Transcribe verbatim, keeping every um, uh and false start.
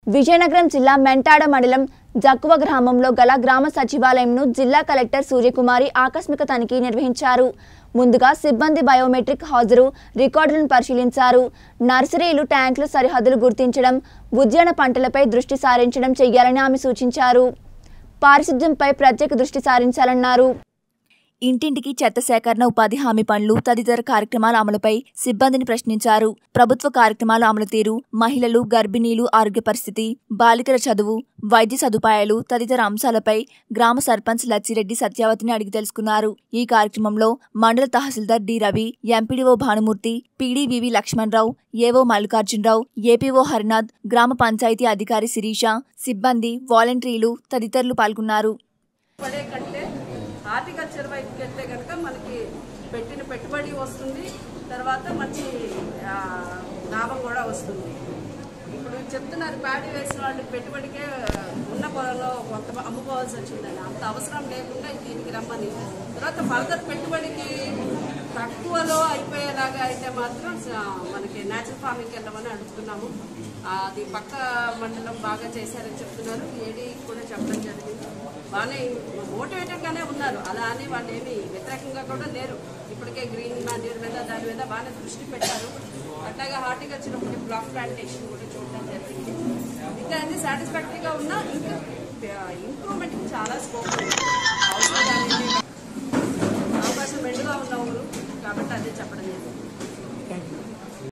విజయనగరం జిల్లా మెంటాడ మండలం జక్కువ గ్రామంలో గల గ్రామ సచివాలయంను జిల్లా కలెక్టర్ సూర్యకుమారి ఆకస్మిక తనిఖీ నిర్వహించారు. ముందుగా సిబ్బంది బయోమెట్రిక్ హాజరు రికార్డులను పరిశీలించారు. నర్సరీలు, ట్యాంకులు సరిహద్దులు గుర్తించడం, ఉద్యాన పంటలపై దృష్టి సారించడం చేయాలని ఆమె సూచించారు. పారిశుద్ధ్యంపై ప్రత్యేక దృష్టి సారించాలన్నారు. ఇంటింటికి చెత్త సేకరణ, ఉపాధి హామీ పనులు తదితర కార్యక్రమాల అమలుపై సిబ్బందిని ప్రశ్నించారు. ప్రభుత్వ కార్యక్రమాల అమలు తీరు, మహిళలు, గర్భిణీలు ఆరోగ్య పరిస్థితి, బాలికల చదువు, వైద్య సదుపాయాలు తదితర అంశాలపై గ్రామ సర్పంచ్ లచ్చిరెడ్డి సత్యావతిని అడిగి తెలుసుకున్నారు. ఈ కార్యక్రమంలో mandal tahsildar D Ravi, MPDO Bhanumurthy, PDVV Lakshmanarao, AO Mallikarjunarao, APO Harinath, గ్రామ పంచాయతీ అధికారి శిరీష, సిబ్బంది, వాలంటీర్లు తదితరులు పాల్గొన్నారు. హార్టికల్చర్ వైపుకి వెళ్తే కనుక మనకి పెట్టిన పెట్టుబడి వస్తుంది, తర్వాత మంచి లాభం కూడా వస్తుంది. ఇప్పుడు చెప్తున్నారు ప్యాడీ వేసిన వాళ్ళు పెట్టుబడికే ఉన్న పొలంలో కొంత అమ్ముకోవాల్సి వచ్చిందని, అంత అవసరం లేకుండా దీనికి రమ్మని. తర్వాత ఫర్దర్ పెట్టుబడికి తక్కువలో అయిపోయేలాగా అయితే మాత్రం మనకి న్యాచురల్ ఫార్మింగ్కి వెళ్ళమని అడుగుతున్నాము. అది పక్క మండలం బాగా చేశారని చెప్తున్నారు. ఏడీ కూడా చెప్పడం జరిగింది. బాగానే మోటివేటెడ్గానే ఉన్నారు. అలా అని వాళ్ళు ఏమి వ్యతిరేకంగా కూడా లేరు. ఇప్పటికే గ్రీన్ మాన్యూర్ మీద దాని మీద బాగానే దృష్టి పెట్టారు. అట్లాగే హార్టికల్చర్ ఒకటి బ్లాక్ ప్లాంటేషన్ కూడా చూడడం జరిగింది. ఇంకా అన్ని సాటిస్ఫాక్టరీగా ఉన్నా ఇంకా ఇంప్రూవ్మెంట్కి చాలా స్కోప్ ఉంది. అవసరం అవకాశం మెండుగా ఉన్న ఊరు కాబట్టి అదే చెప్పడం జరిగింది.